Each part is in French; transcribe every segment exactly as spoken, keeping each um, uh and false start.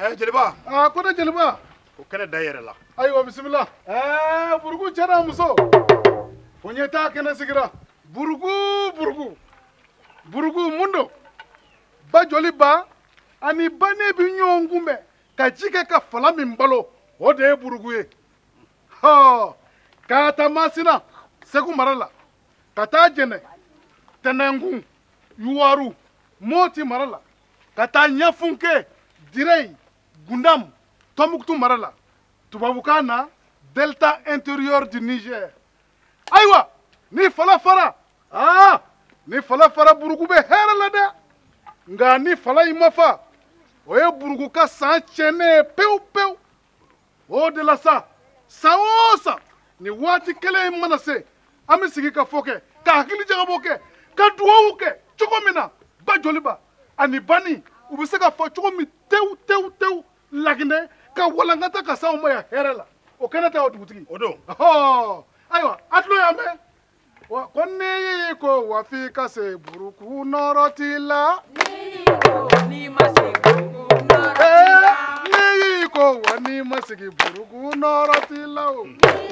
Eh jeliba. Ah ko ne jeliba. O kene da yɛrɛ la. Ayiwa bismillah. Eh burugu cɛna muso. Ko ɲɛ t'a kɛnɛ sigira. Burugu burugu. Burugu mun don? Ba joli ba ani ba ne bi ɲɔgɔn kunbɛn ka ji kɛ ka fala min balo o de ye burugu ye. Hɔ k'a ta Masina Segu mara la ka taa Jɛnɛ Tɛnɛnkun Yuwaru Moti mara la ka taa Ɲafunke Direyi Gundam Tombouctou mara la tubabukan na Delta intérieur du Niger. Ayiwa ni fala fara ah ni fala fara burugu bɛ hɛrɛ la dɛ nka ni fala in ma fa o ye burugu ka san tiɲɛnen ye pewu pewu o de la sa san o san ni waati kelen in mana se an bɛ sigi ka fɔ kɛ ka hakili jagabɔ kɛ ka dugawu kɛ cogo min na ba joliba ani bani u bɛ se ka fɔ cogo min tewu tewu tewu laginɛ ka walankata ka s'anw ma yan hɛrɛ la o kɛnɛ tɛ o dugutigi O don. ɔhɔ ayiwa a tulo y'an mɛn wa ko ne y'i ko wa f'i ka se buruku nɔrɔ t'i la. N'i ko n'i ma se buruku nɔrɔ t'i Ee, la. ne y'i ko wa n'i ma sigi buruku nɔrɔ t'i la o.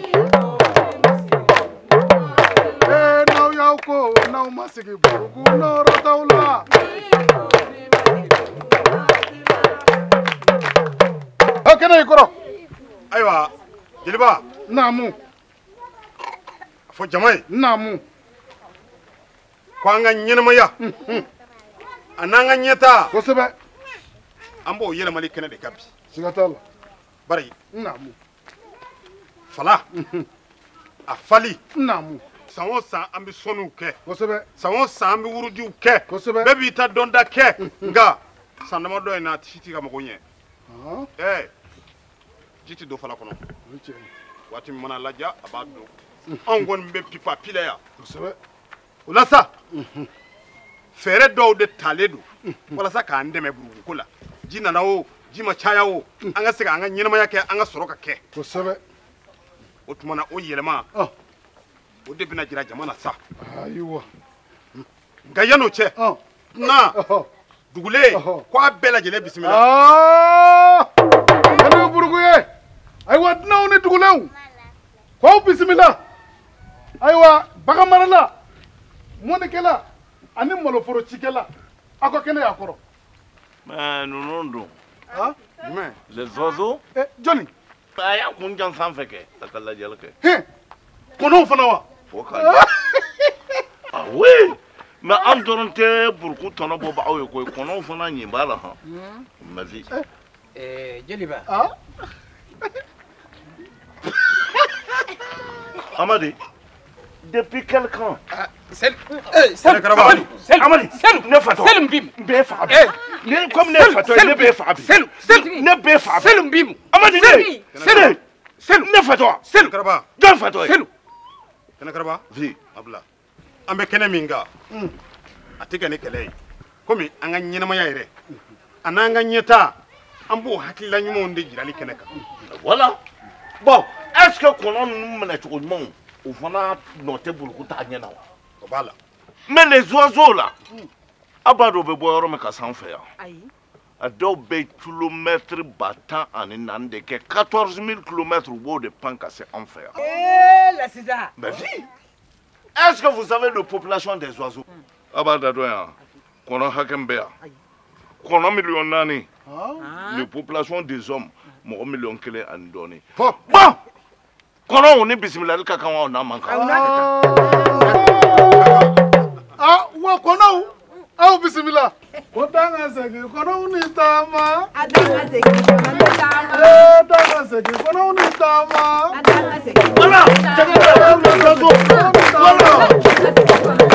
Ee, n'aw y'aw ko n'aw ma sigi buruku nɔrɔ t'aw la. O kɛnɛ y'i kɔrɔ. Ayiwa jeliba. Naamu Fo jama ye. naamu. Ko an ka ɲɛnamaya. A n'an ka ɲɛtaa. Kosɛbɛ An b'o yɛlɛmali kɛnɛ de ka bi. siga t'a la. Bari Naamu fala. A fali. naamu San o san an bɛ sɔnniw kɛ. kosɛbɛ San o san an bɛ wurudiw kɛ. kosɛbɛ. Bɛɛ b'i ta dɔnta kɛ. Nka san damadɔ in na a si tɛ ka mago ɲɛ. Ah, Ɛɛ ji tɛ don fala kɔnɔ. o ye tiɲɛ ye. Waati min mana ladiya a b'a don. Anw kɔni bɛ pipa pila yan. kosɛbɛ. O la sa fɛɛrɛ dɔw de talen don walasa k'an dɛmɛ burukuko la. Ji nana o ji ma caya o an ka se k'an ka ɲɛnamaya kɛ an ka sɔrɔ ka kɛ. kosɛbɛ. O tuma na o yɛlɛma Ah, o de bɛna jira jama na sa. ayiwa. Nka yan'o cɛ Ah, na ɔhɔ. dugulen Ɔhɔ. ko a bɛɛ lajɛlen bisimila. Ah, ne ye burugu ye. Ayiwa dunanw ni dugulenw k'aw bisimila. Ayiwa bagan marala mɔnikɛla ani maloforo cikɛla aw ka kɛnɛ y'a kɔrɔ. Mais ninnu dun Ah, Jumɛn? les oiseaux eh, jɔnni. a y'a kun jan sanfɛ kɛ a ka lajɛli kɛ Hɛn, kɔnɔw fana wa. fo ka ɲɛ ah oui mais an dɔrɔn tɛ buruku tɔnɔ bɔ aw ye koyi kɔnɔw fana ɲin b'a la hɔn merci Eh, jeliba. Ah, Amadi depuis quel camp Sel, eh, Sel, Karaba. Sel, Amadi Sel, ne fatɔ Sel mbim. n b'e faga bi Eh, ne comme ne Sel, fatɔ Sel ne b'e faga bi Sel, Sel, ne b'e faga bi Sel mbim. Amadi ne Sel, Sel ne fatɔ Selu Karaba. jɔn fatɔ ye Sel. Kɛnɛ Karaba. vi A bila. An bɛ kɛnɛ min kan a tɛ kɛ ni kɛlɛ ye. Komi an ka ɲɛnamaya yɛrɛ a n'an ka ɲɛtaa an b'o hakilila ɲumanw de jirali kɛnɛ kan. voilà bon est ce que kɔnɔ ninnu minɛ cogo ɲumanw o fana nɔ tɛ buruku t'a ɲɛ na wa O b'a la. mais les oiseaux là a b'a dɔn u bɛ bɔ yɔrɔ min ka s'an fɛ yan Ayi. a dɔw bɛ kilomètre ba tan ani naani de kɛ quatorze mille kilomètres u b'o de pan ka se an fɛ yan Eh, la sisan. mais si est ce que vous savez la population des oiseaux a b'a da dɔn yan kɔnɔ hakɛ min bɛ yan kɔnɔ miliyɔn naani ah. la population des hommes mɔgɔ miliyɔn kelen ani dɔɔnin Fɔ. bon kɔnɔw ni bisimilali ka kan wa o n'a man kan Ah, wa kɔnɔw aw bisimila. Ko taa ka segin kɔnɔw ni taama. A da ka segin kɔnɔ ni taama. Ee, taa ka segin kɔnɔw ni taama. A da ka segin. voilà c'est que les oiseaux voilà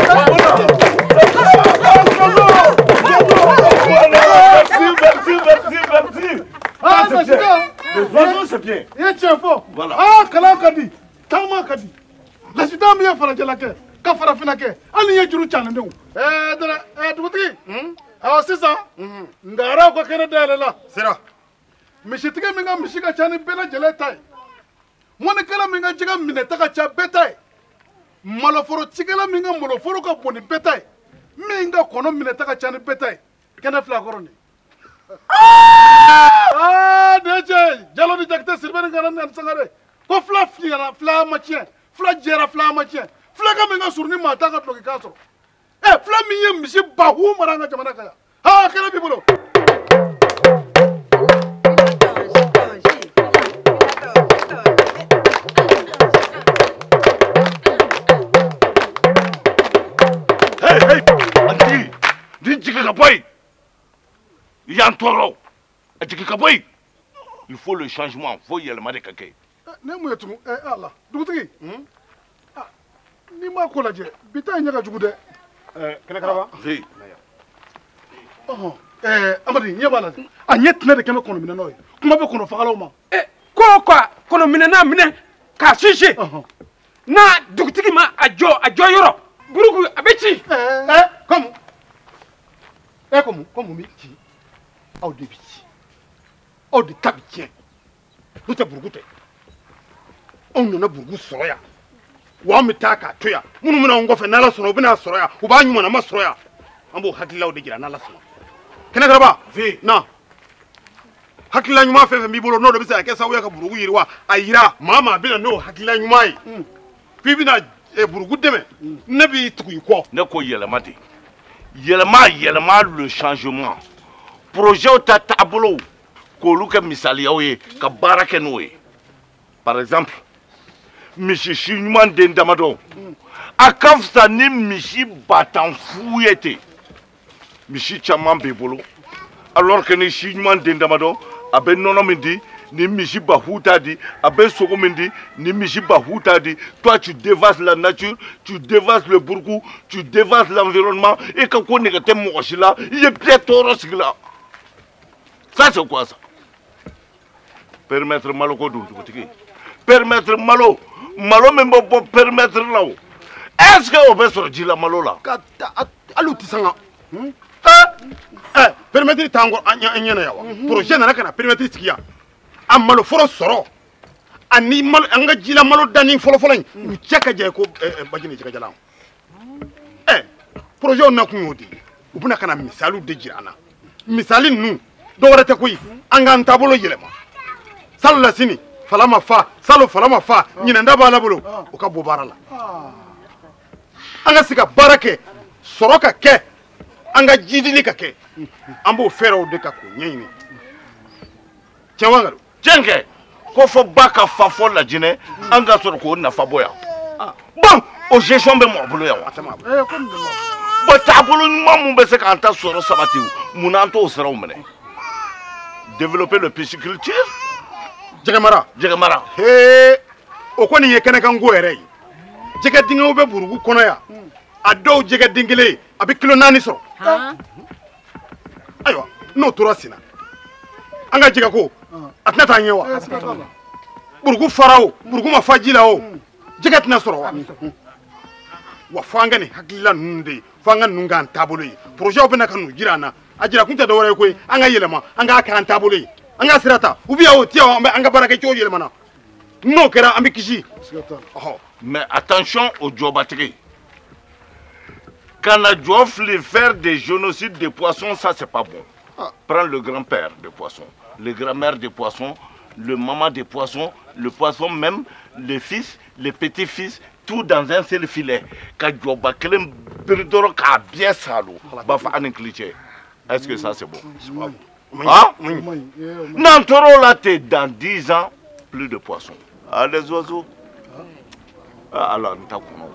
merci merci merci merci Ah, c'est bien. les oiseaux c'est bien I ye tiɲɛ fɔ. Voilà. Ah, kalan ka di taama ka di lasida min ye farajɛla kɛ ka farafinna kɛ hali ni ye juru caanendenw. Ɛɛ dara ɛɛ dugutigi. Awɔ sisan ngaraw ka kɛnɛ dayɛlɛla. Sera. Misitigi min ka misi ka ca ni bɛɛ lajɛlen ta ye mɔnikɛla min ka jɛgɛ minɛta ka ca bɛɛ ta ye maloforo cikɛla min ka maloforo ka bon ni bɛɛ ta ye min ka kɔnɔ minɛta ka ca ni bɛɛ ta ye kɛnɛ fila kɔrɔ nin. Ah, deje, jalo di jakte sirben ngana nan sangare. Ko fla fina fla machien, fla jera fla machien. Fla ka menga surni mata ka tloki kaso. Eh, fla miye misi bahu maranga jamana kaya. Ha, kala bi bolo. Hey, hey, Andi, di jigi ka boy. Yantoro. Jigi ka boy. Il faut le changement, faut y aller de kake. Ne mu yetu eh Allah. Dugutigi. Hmm? Ah, ni ma ko laje. Bita nyaka jugude. Eh, kana karaba? Oui. Oh, eh, amadi nyabala. A nyet na de keme kono mina noy. Kuma be kono fagalo ma. Eh, ko kwa kono mine na mine ka shishe. Na dugutigi ma ajo ajo yoro. Burugu abechi. Eh, eh, comme. Eh, comme, comme mi ti. Au début. Au de tabitien. Nous te burgute. On nana burgu soroya. Wa mi taka toya. Munu muna ngofe nala soro bina soroya. Uba nyuma na masoroya. Ambo hakila de gira nala soro. Kena garaba? Vi. Na. Hakila nyuma fefe mi bolo no do bisa ke sawu ya ka burgu yirwa. Ayira mama bina no hakila nyuma yi. Fi bina e burgu deme. Nabi tuku ko. Ne ko yelema de. Yelema yelema le changement. Projet ta tableau. Ko luka misali yawe ka baraka noye. Par exemple, Michi Chinyman Dendamado. A kafsa ni Michi batan fouillete. Michi Chaman Bebolo. Alors que ni Chinyman Dendamado, a ben nonomindi, ni Michi Bahuta dit, a ben Sogomindi, ni Michi Bahuta dit. Toi, tu dévastes la nature, tu dévastes le bourgou, tu dévastes l'environnement, et quand on est à Mochila, il est peut-être au là. Ça, c'est quoi ça? Permettre malo ko dum tigi permettre malo malo même pas permettre là est-ce que on peut sortir la malo là Ka aluti sanga. Eh, eh, permettre tango anya anya na yawa. Projet na kana permettre tikiya. Amalo foro soro. Ani mal anga jila malo dani folo folo ni cheka je ko bajini cheka jala. Eh, projet on na ku ngodi. Ubuna kana misalu de jirana. Misali nu do warate koyi anga ntabolo yelema. Salo la sini falama fa salo falama fa nyina ndaba la bolo o ka bobara la anga sika barake soroka ke anga jidili ka ke ambo fero de ka ko nyini chawangalo jenge ko fo baka fa fo la jine anga soro ko na fa boya bon o gestion be mo bolo ya wa eh ko ndemo bo tabolo mamu be se ka anta soro sabati munanto o sero mene développer le pisciculture Jegemara. Jegemara. He o ko ni ye kene kan go ere. Jege dinga be burugu kono ya. A do jege dingile abi kilo nani so. Ha? Aywa, no tora sina. Anga jega ko. Atna ta nyewa. Burugu farao, burugu mafajila o. Jege tna soro wa. Wa fanga ni hakila nunde, fanga nunga tabolo yi. Projet obena kanu jirana. Ajira kunta do wore ko anga yelema, anga kan tabolo yi. Anga sirata ubia o tia anga baraka cho yele mana no kera ambi kishi oh mais attention au jobatri quand la joffle faire des génocides de poissons ça c'est pas bon ah. Prends le grand-père des poissons le grand-mère des poissons le maman des poissons le poisson même les fils les petits-fils tout dans un seul filet quand jobaklem birdoro ka bien salo ba fa anin cliché est-ce que ça c'est bon ah oui. Nantoro là t'es dans dix ans plus de poissons. Ah les oiseaux. Ah alors nous t'apprenons.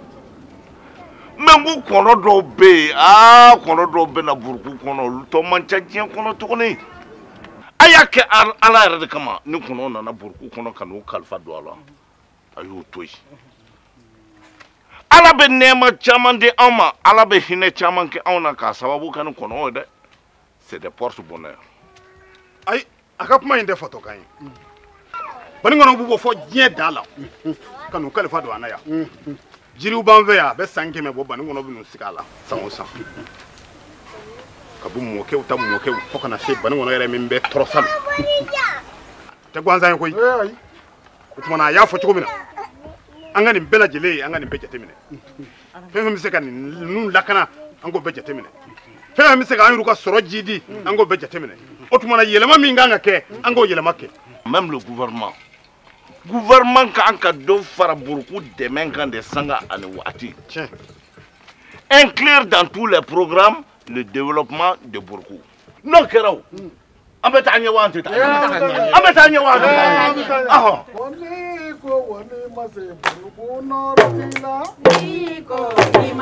Mais vous qu'on do be ah qu'on do be na burku qu'on to manchadien qu'on tourner. Ayake ala rede kama ni qu'on na na burku qu'on kanu kalfa do ala. Ayo toy. Ala be nema chaman de ama ala be hine chaman ke ona ka sababu kanu qu'on de. C'est des portes bonheur. Ay akapuma inde foto kan bani ngono bubo fo je dala kanu kalifa do anaya jiri banve ya be sanke me bo bani ngono binu sikala sanwo san kabu mo ke uta mo ke fo kana se bani ngono yere min be torosal te gwanza ko yi ko na ya fo ci ko mina angani bela jele angani be jete mine fe fe mi se kan nun lakana ango be jete mine fɛn bɛ se k'an yɛrɛ ka sɔrɔ jidi an k'o bɛɛ jateminɛ o tuma na yɛlɛma min kan ka kɛ an k'o yɛlɛma kɛ. Même le gouvernement gouvernement kan ka dɔ fara buruku dɛmɛ kan de sanga ani waati. Inclure dans tous les programmes le développement de Bourkou. Non kɛra o an bɛ taa ɲɛ wa an tɛ taa an bɛ taa ɲɛ wa an tɛ taa ɔhɔn. Wani ko wani ma se buruku nɔrɔ t'i la. Ni ko ni